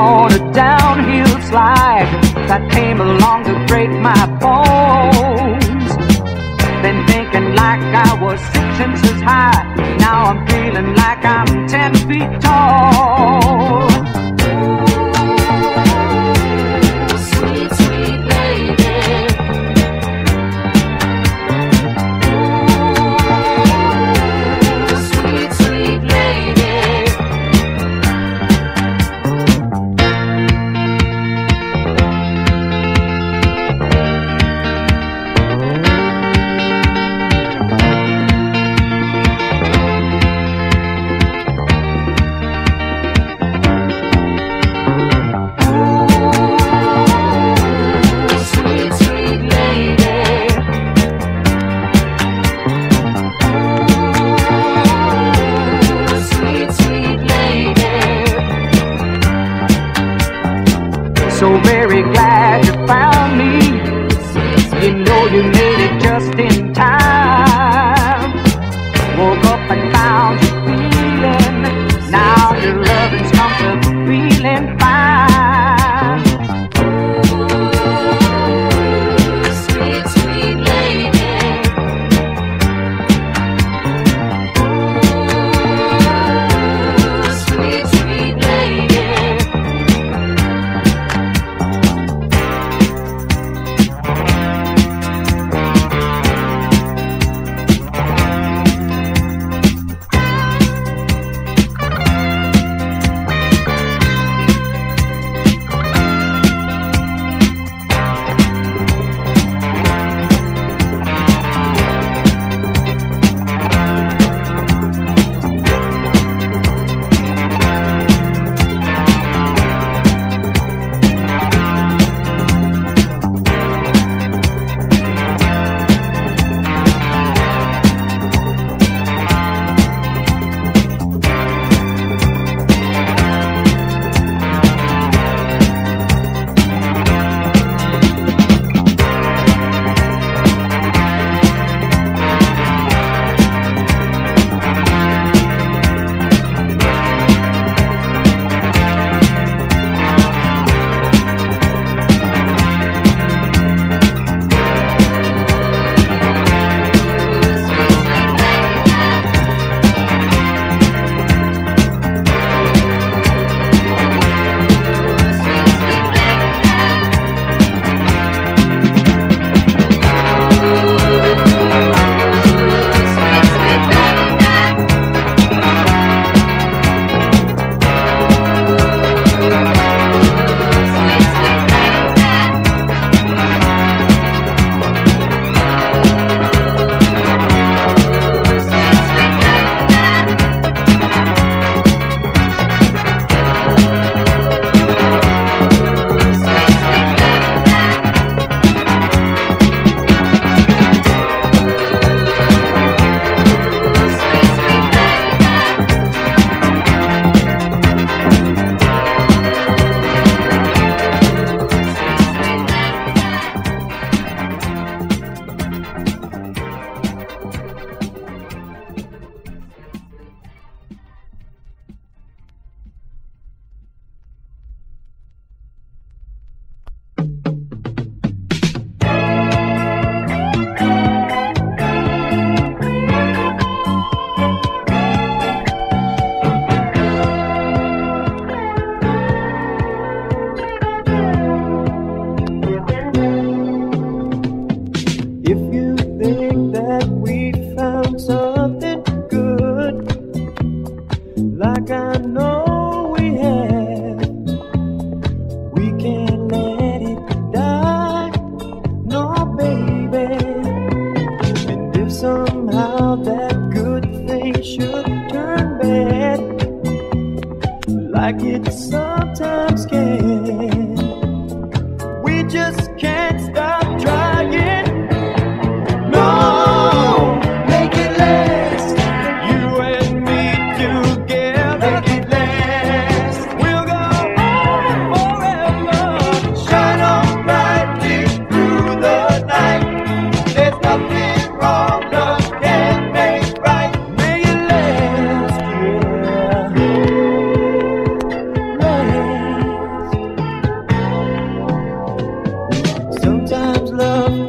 on a downhill slide that came along to break my bones. Been thinking like I was 6 inches high. Now I'm feeling like I'm 10 feet tall. Sweet, sweet lady. Sweet, sweet lady. Sweet, sweet lady. Sweet, sweet lady. So very glad you found me. You know you made it just in time. Woke up and found you feeling. Now your loving's come to feeling fine. Sweet, sweet lady. Sweet, sweet lady.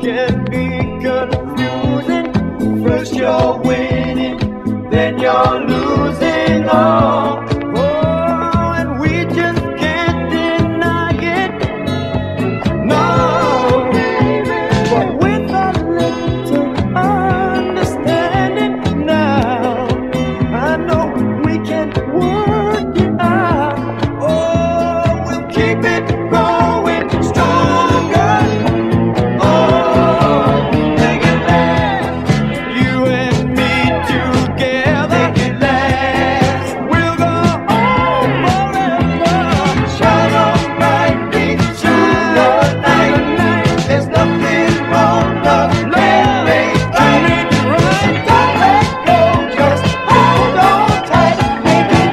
can be confusing. First you're winning, then you're losing all. Oh, and we just can't deny it. No, but with a little understanding now, I know we can work it out. Oh, we'll keep it going stronger. Oh, make it last. You and me together. Make it last. We'll go on forever. Shine on brightly through the night. There's nothing wrong, love. Let me earn it right. Don't let go, just hold on tight. Make it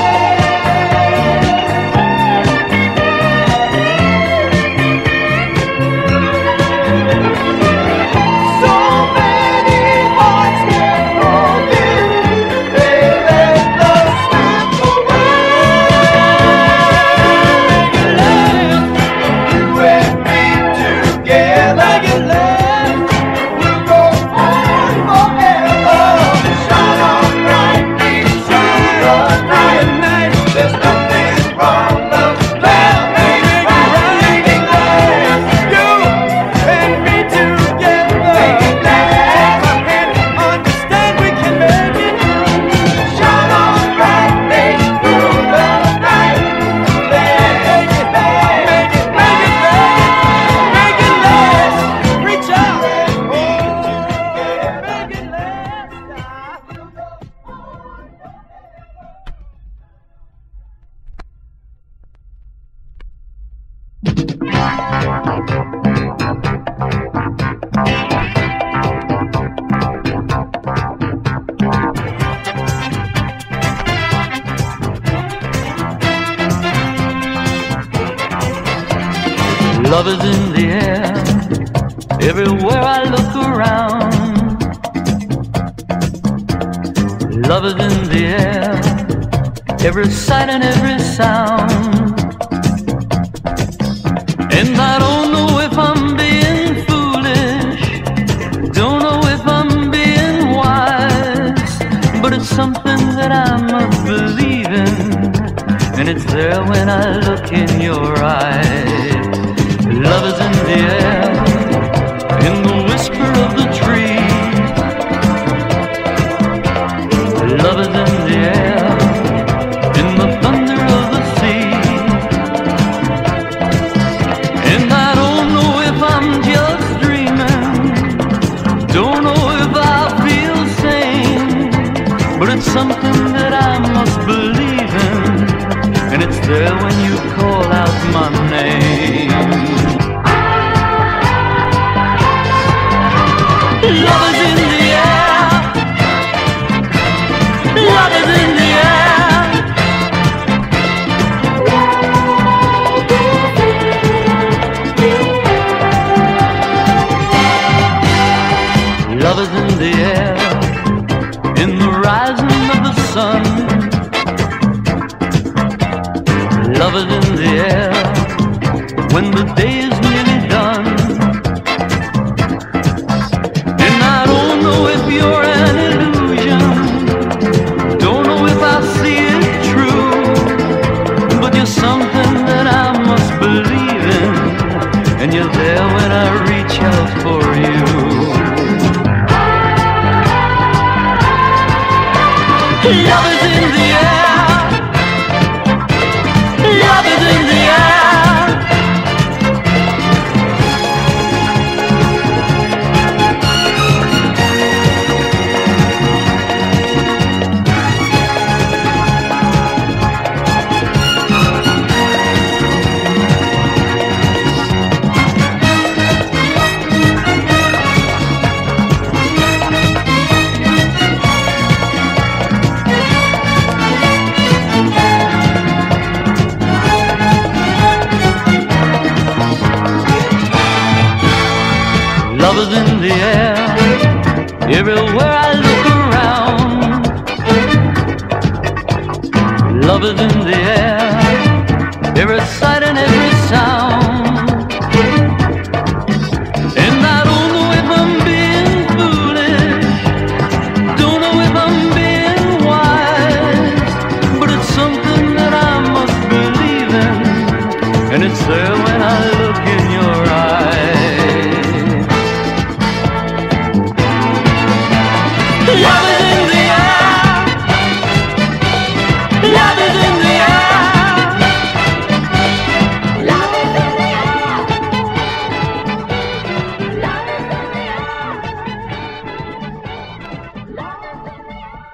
so many hearts get broken. They let love slip away. Make it last. You and me together. Make it last. We'll go on forever. Shine on brightly through the night. There's nothing wrong, love. Let me right. Make it last. You and me together. Make it last. And understand we can make it. Shine on brightly through the night. Make it last. Make it last. Reach out. Oh, make it Love is in the air, everywhere I look around. Love is in the air, every sight and every sound. And I don't know if I'm being foolish, don't know if I'm being wise, but it's something that I must believe in, and it's there when I look in your eyes. Love is in the air, in the whisper of the tree. Love is in the air, in the thunder of the sea. And I don't know if I'm just dreaming, don't know if I feel sane, but it's something that I must believe in, and it's there when you call out my name. Love is in the air. Love is in the air. Love is in the air, in the rising of the sun. Love is in the air, when the day is nearly done. And I don't know if you're an illusion, don't know if I see it true, but you're something that I must believe in, and you're there when I reach out for you. Love is in the air. Love is in the air. Love is in the air, everywhere I look around. Love is in the air, every sight and every sound. And I don't and it's there when I look in your eyes. Love is in the air. Love is in the air. Love is in the air. Love is in the air. Love is in the air.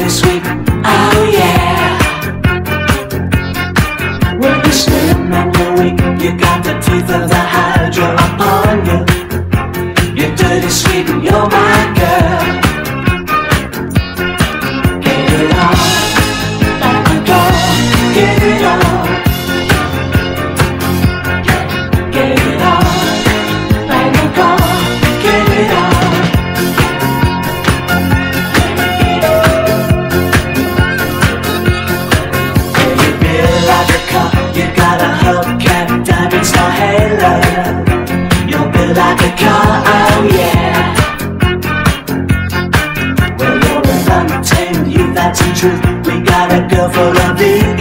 dirty sweet, oh yeah. When you're slim and you're weak, you got the teeth of the Hydra upon you. You're dirty sweet, you're my girl. Get it on, like a dog, get it on. Get it on, like a dog, get it on. You feel like a car, you got a hubcap, diamond star halo. You'll be like a car, oh yeah. Well, you're an untamed youth, that's the truth. We got a girl full of these.